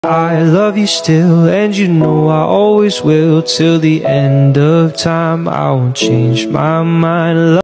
I love you still, and you know I always will. Till the end of time, I won't change my mind.